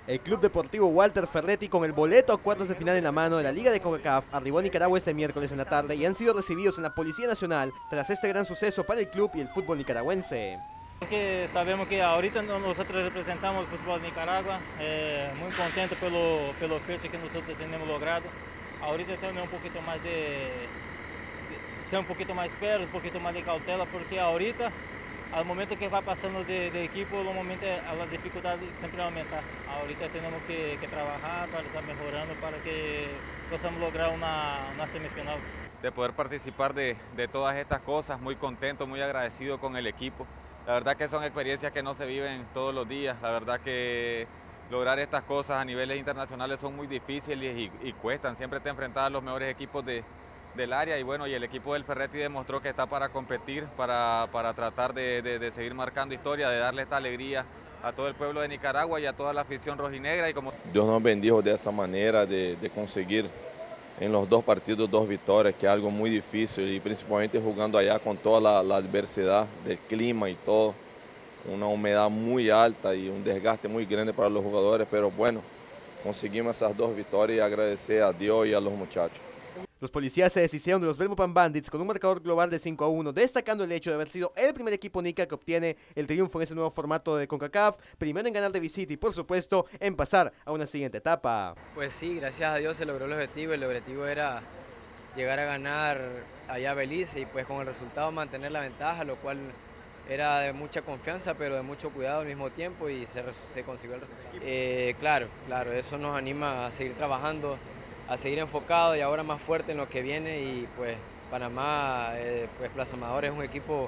El Club Deportivo Walter Ferretti, con el boleto a cuartos de final en la mano de la Liga de CONCACAF, arribó a Nicaragua este miércoles en la tarde y han sido recibidos en la Policía Nacional tras este gran suceso para el club y el fútbol nicaragüense. Porque sabemos que ahorita nosotros representamos el fútbol de Nicaragua, muy contento pelo fecho que nosotros tenemos logrado. Ahorita tenemos un poquito más de ser un poquito más espero, un poquito más de cautela, porque ahorita, al momento que va pasando de equipo, normalmente la dificultad siempre aumenta. Ahorita tenemos que trabajar para estar mejorando, para que podamos lograr una semifinal. De poder participar de todas estas cosas, muy contento, muy agradecido con el equipo. La verdad que son experiencias que no se viven todos los días, la verdad que lograr estas cosas a niveles internacionales son muy difíciles y cuestan, siempre te enfrentas a los mejores equipos del área y bueno, y el equipo del Ferretti demostró que está para competir, para tratar de seguir marcando historia, de darle esta alegría a todo el pueblo de Nicaragua y a toda la afición rojinegra. Y como Dios nos bendijo de esa manera de conseguir en los dos partidos 2 victorias, que es algo muy difícil y principalmente jugando allá con toda la adversidad del clima y todo, una humedad muy alta y un desgaste muy grande para los jugadores, pero bueno, conseguimos esas 2 victorias y agradecer a Dios y a los muchachos. Los policías se deshicieron de los Belmopan Bandits con un marcador global de 5-1, destacando el hecho de haber sido el primer equipo nica que obtiene el triunfo en ese nuevo formato de CONCACAF, primero en ganar de visita y por supuesto en pasar a una siguiente etapa. Pues sí, gracias a Dios se logró el objetivo era llegar a ganar allá a Belice y pues con el resultado mantener la ventaja, lo cual era de mucha confianza pero de mucho cuidado al mismo tiempo y se consiguió el resultado. Claro, eso nos anima a seguir trabajando, a seguir enfocado y ahora más fuerte en lo que viene y pues Panamá, pues Plaza Amador es un equipo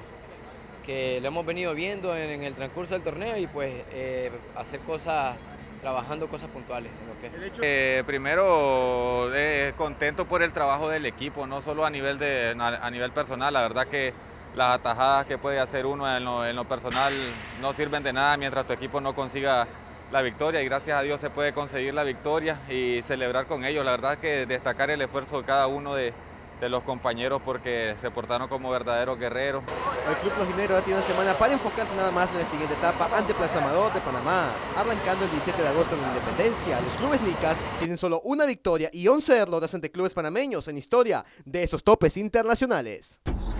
que lo hemos venido viendo en el transcurso del torneo y pues hacer cosas, trabajando cosas puntuales. Primero contento por el trabajo del equipo, no solo a nivel personal, la verdad que las atajadas que puede hacer uno en lo personal no sirven de nada mientras tu equipo no consiga la victoria y gracias a Dios se puede conseguir la victoria y celebrar con ellos. La verdad que destacar el esfuerzo de cada uno de los compañeros porque se portaron como verdaderos guerreros. El club rojinegro tiene una semana para enfocarse nada más en la siguiente etapa ante Plaza Amador de Panamá, arrancando el 17 de agosto en la Independencia. Los clubes nicas tienen solo una victoria y 11 derrotas ante clubes panameños en historia de esos topes internacionales.